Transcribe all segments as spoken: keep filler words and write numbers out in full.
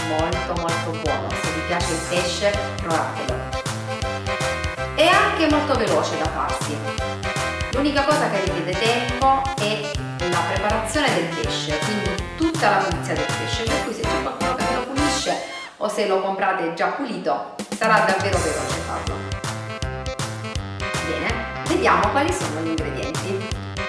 molto molto buono. Se vi piace il pesce, provatelo. È anche molto veloce da farsi. L'unica cosa che richiede tempo è la preparazione del pesce, quindi tutta la pulizia del pesce, per cui se c'è qualcuno che lo pulisce o se lo comprate già pulito, sarà davvero veloce farlo. Bene, vediamo quali sono gli ingredienti.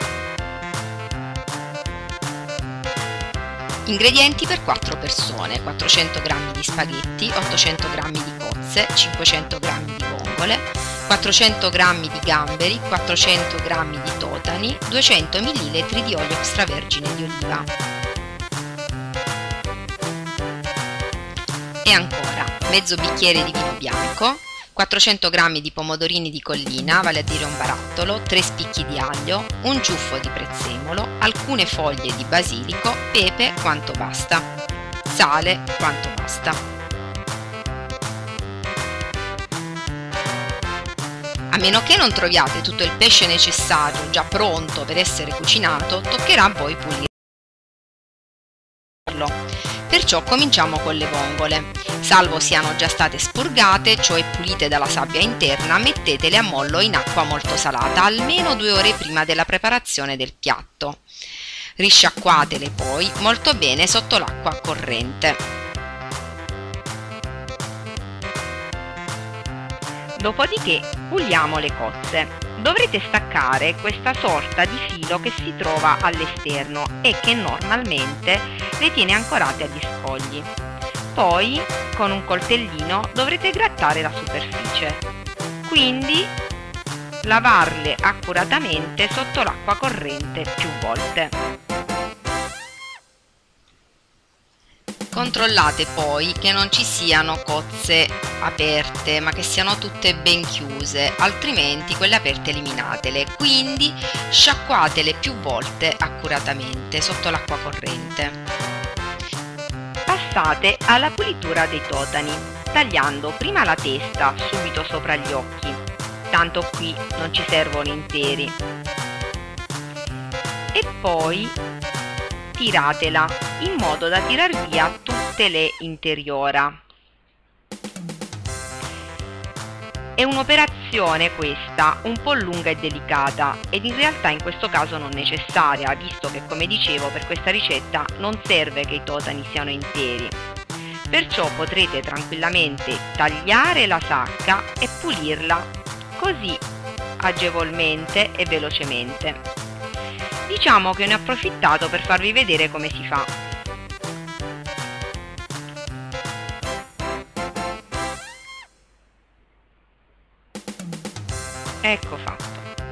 Ingredienti per quattro persone: quattrocento grammi di spaghetti, ottocento grammi di cozze, cinquecento grammi di vongole, quattrocento grammi di gamberi, quattrocento grammi di totani, duecento millilitri di olio extravergine di oliva. E ancora mezzo bicchiere di vino bianco, quattrocento grammi di pomodorini di collina, vale a dire un barattolo, tre spicchi di aglio, un ciuffo di prezzemolo, alcune foglie di basilico, pepe quanto basta, sale quanto basta. A meno che non troviate tutto il pesce necessario già pronto per essere cucinato, toccherà a voi pulirlo. Perciò cominciamo con le vongole. Salvo siano già state spurgate, cioè pulite dalla sabbia interna, mettetele a mollo in acqua molto salata almeno due ore prima della preparazione del piatto. Risciacquatele poi molto bene sotto l'acqua corrente. Dopodiché puliamo le cozze. Dovrete staccare questa sorta di filo che si trova all'esterno e che normalmente le tiene ancorate agli scogli. Poi con un coltellino dovrete grattare la superficie, quindi lavarle accuratamente sotto l'acqua corrente più volte. Controllate poi che non ci siano cozze aperte, ma che siano tutte ben chiuse, altrimenti quelle aperte eliminatele, quindi sciacquatele più volte accuratamente sotto l'acqua corrente. Passate alla pulitura dei totani, tagliando prima la testa subito sopra gli occhi, tanto qui non ci servono interi, e poi tiratela in modo da tirar via tutte le interiora. È un'operazione questa un po' lunga e delicata ed in realtà in questo caso non necessaria, visto che, come dicevo, per questa ricetta non serve che i totani siano interi. Perciò potrete tranquillamente tagliare la sacca e pulirla così agevolmente e velocemente. Diciamo che ne ho approfittato per farvi vedere come si fa. Ecco fatto.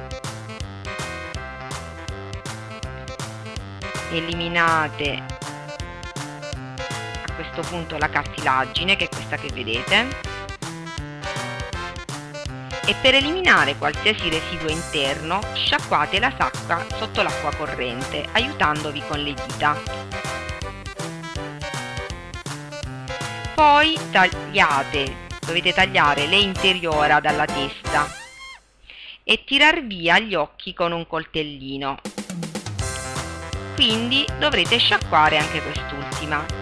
Eliminate a questo punto la cartilagine, che è questa che vedete, e per eliminare qualsiasi residuo interno sciacquate la sacca sotto l'acqua corrente aiutandovi con le dita. Poi tagliate, dovete tagliare le interiora dalla testa e tirar via gli occhi con un coltellino, quindi dovrete sciacquare anche quest'ultima.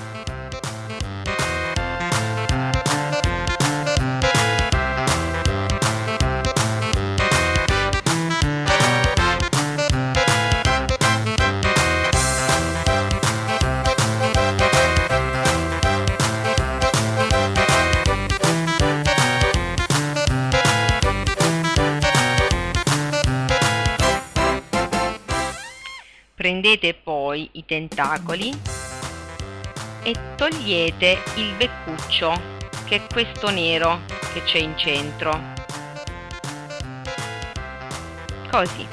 Prendete poi i tentacoli e togliete il beccuccio, che è questo nero che c'è in centro, così.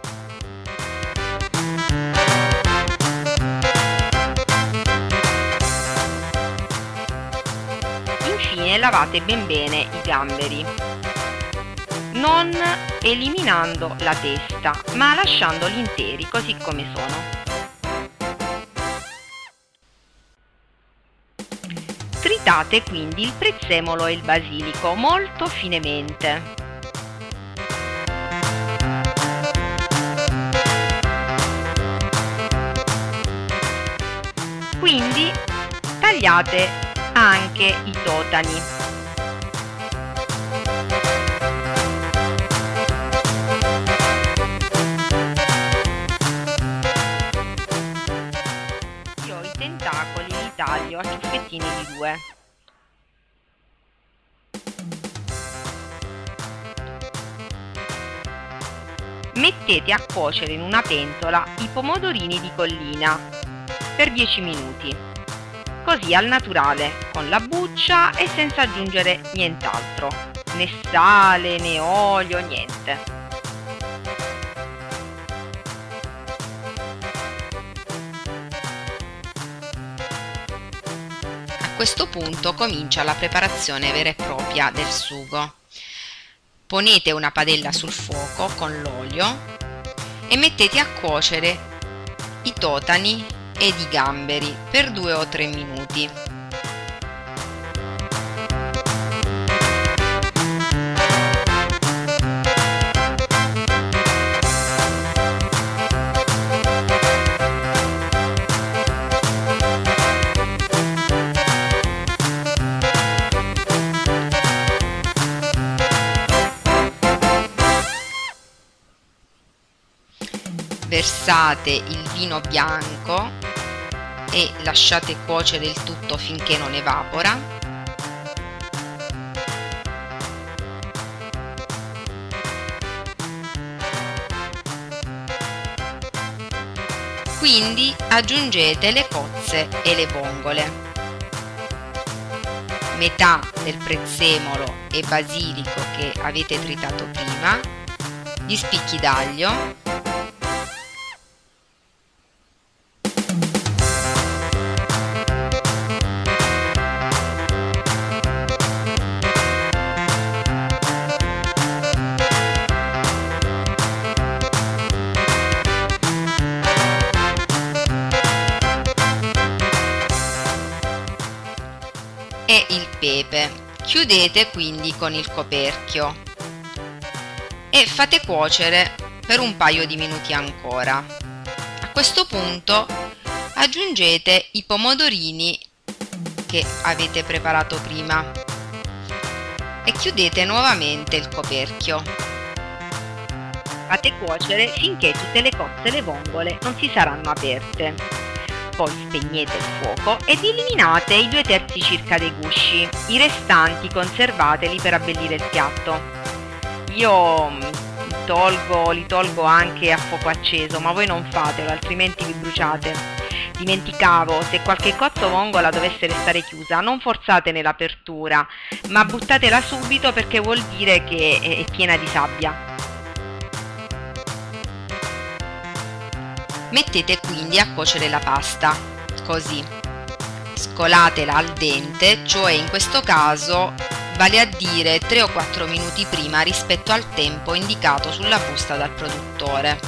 Infine lavate ben bene i gamberi, non eliminando la testa, ma lasciandoli interi così come sono. Tritate quindi il prezzemolo e il basilico molto finemente. Quindi tagliate anche i totani. Io i tentacoli li taglio a ciuffettini di due. Mettete a cuocere in una pentola i pomodorini di collina per dieci minuti, così al naturale, con la buccia e senza aggiungere nient'altro, né sale né olio, niente. A questo punto comincia la preparazione vera e propria del sugo. Ponete una padella sul fuoco con l'olio e mettete a cuocere i totani ed i gamberi per due o tre minuti. Versate il vino bianco e lasciate cuocere il tutto finché non evapora. Quindi aggiungete le cozze e le vongole, metà del prezzemolo e basilico che avete tritato prima, gli spicchi d'aglio, e il pepe. Chiudete quindi con il coperchio e fate cuocere per un paio di minuti ancora. A questo punto aggiungete i pomodorini che avete preparato prima e chiudete nuovamente il coperchio. Fate cuocere finché tutte le cozze e le vongole non si saranno aperte. Poi spegnete il fuoco ed eliminate i due terzi circa dei gusci, i restanti conservateli per abbellire il piatto. Io li tolgo, li tolgo anche a fuoco acceso, ma voi non fatelo, altrimenti vi bruciate. Dimenticavo, se qualche cozza o vongola dovesse restare chiusa, non forzate nell'apertura, ma buttatela subito perché vuol dire che è piena di sabbia. Mettete quindi a cuocere la pasta, così. Scolatela al dente, cioè in questo caso vale a dire tre o quattro minuti prima rispetto al tempo indicato sulla busta dal produttore.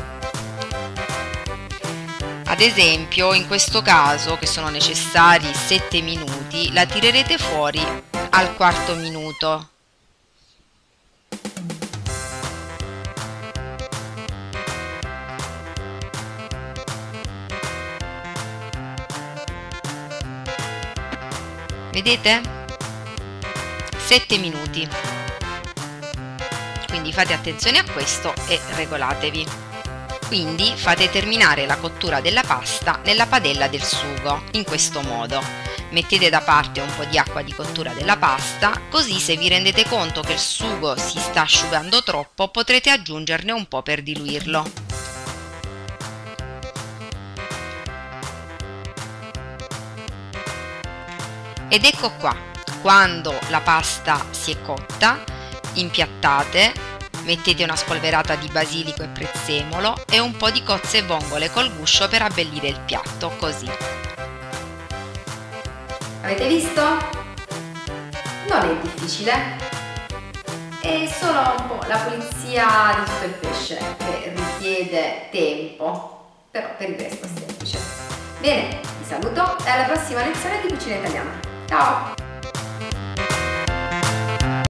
Ad esempio, in questo caso, che sono necessari sette minuti, la tirerete fuori al quarto minuto. Vedete? sette minuti. Quindi fate attenzione a questo e regolatevi. Quindi fate terminare la cottura della pasta nella padella del sugo, in questo modo. Mettete da parte un po' di acqua di cottura della pasta, così se vi rendete conto che il sugo si sta asciugando troppo potrete aggiungerne un po' per diluirlo. Ed ecco qua, quando la pasta si è cotta, impiattate, mettete una spolverata di basilico e prezzemolo e un po' di cozze e vongole col guscio per abbellire il piatto, così. Avete visto? Non è difficile, è solo un po' la pulizia di tutto il pesce che richiede tempo, però per il resto è semplice. Bene, vi saluto e alla prossima lezione di cucina italiana. Ciao!